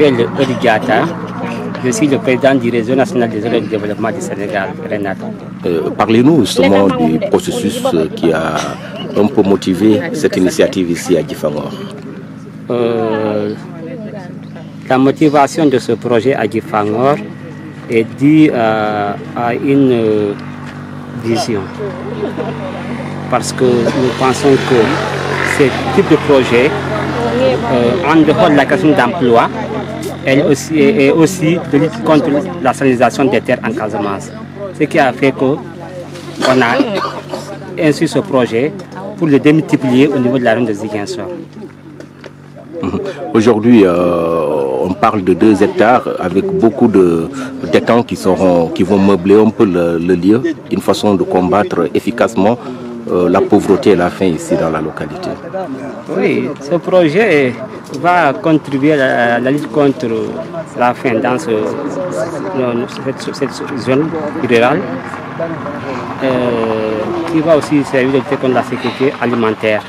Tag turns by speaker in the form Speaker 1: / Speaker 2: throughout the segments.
Speaker 1: m'appelle Odi Diatta. Je suis le président du réseau national des aides de développement du Sénégal, RENAD.
Speaker 2: Parlez-nous justement du processus qui a un peu motivé cette initiative ici à Djifangor.
Speaker 1: La motivation de ce projet à Djifangor est due à une vision. Parce que nous pensons que ce type de projet, en dehors de la question d'emploi, est aussi de lutte contre la salinisation des terres en Casamance. Ce qui a fait qu'on a inscrit ce projet pour le démultiplier au niveau de la région de Ziguinchor.
Speaker 2: Aujourd'hui, on parle de 2 hectares avec beaucoup d'étangs qui vont meubler un peu le lieu, une façon de combattre efficacement la pauvreté et la faim ici dans la localité.
Speaker 1: Oui, ce projet va contribuer à la lutte contre la faim dans cette zone rurale, qui va aussi servir de lutte contre la sécurité alimentaire.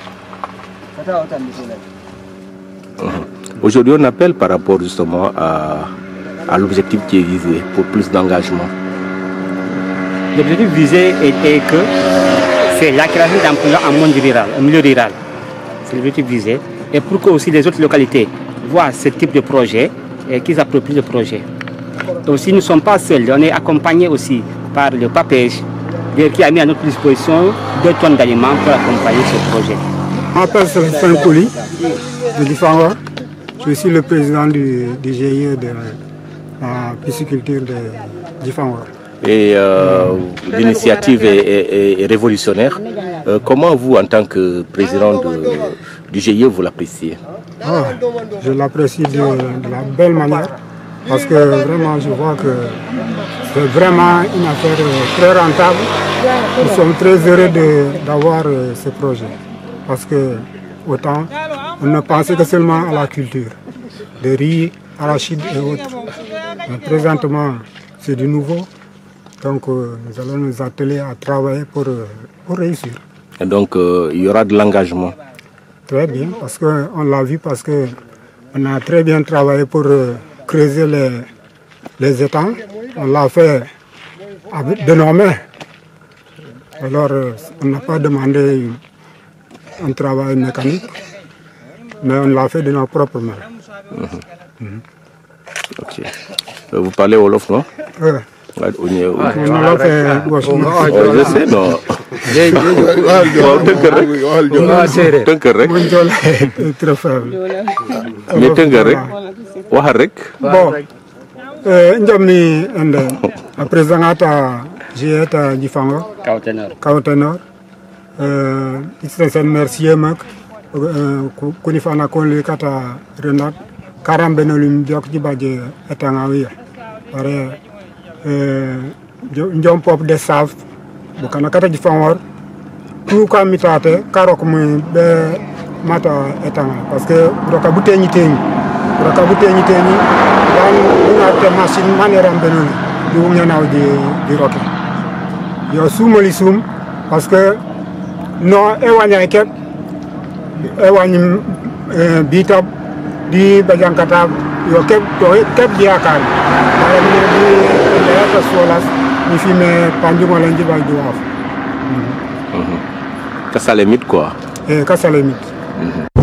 Speaker 2: Aujourd'hui, on appelle par rapport justement à l'objectif qui est visé pour plus d'engagement.
Speaker 1: L'objectif visé était que c'est la création d'emplois en monde rural, au milieu rural. C'est l'objectif visé. Et pour que aussi les autres localités voient ce type de projet et qu'ils approprient le projet. Et aussi, nous ne sommes pas seuls, on est accompagnés aussi par le PAPEJ qui a mis à notre disposition 2 tonnes d'aliments pour accompagner ce projet.
Speaker 3: Je m'appelle Sébastien Kouli de Djifangor. Je suis le président du GIE de la pisciculture de Djifangor.
Speaker 2: Et l'initiative est révolutionnaire. Comment vous, en tant que président du GIE, vous l'appréciez?
Speaker 3: Je l'apprécie de la belle manière parce que vraiment je vois que c'est vraiment une affaire très rentable. Nous sommes très heureux d'avoir ce projet parce que autant on ne pensait que seulement à la culture, de riz, arachide et autres. Mais présentement c'est du nouveau. Donc nous allons nous atteler à travailler pour réussir.
Speaker 2: Et donc il y aura de l'engagement.
Speaker 3: Très bien, parce qu'on l'a vu, parce qu'on a très bien travaillé pour creuser les étangs. On l'a fait de nos mains. Alors on n'a pas demandé un travail mécanique, mais on l'a fait de nos propres mains.
Speaker 2: Ok. Vous parlez Wolof, non?
Speaker 3: Oui.
Speaker 2: Je sais, non. Tënk rek.
Speaker 3: Très faible.
Speaker 2: Mais tënk rek. Wax rek.
Speaker 3: Bon. Njamni ende. Président ata jieta Djifangor. Kautenor. Istensen merci mak. Kuni fana konli kata Renat. Karambe no lim jok jibaje etangawiya. Pare njom pop de saf bukana kata Djifangor tout ka mitate karok mu be mata etanga parce que roka buteñi dan una te machine maneram benoni du nganaw di roke yo sumoli sum parce que no ewanya kep ewany bitab di bajankata yo kep diakar solas ni filme panjuma lanji ba juaf.
Speaker 2: Kasalemit quoi.
Speaker 3: Kasalemit.